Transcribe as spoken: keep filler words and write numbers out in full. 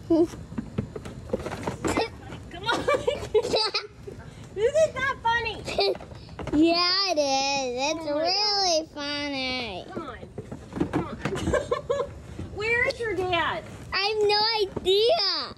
Come on. Isn't that funny? Yeah, it is. It's Oh really funny. Come on. Come on. Where is your dad? I have no idea.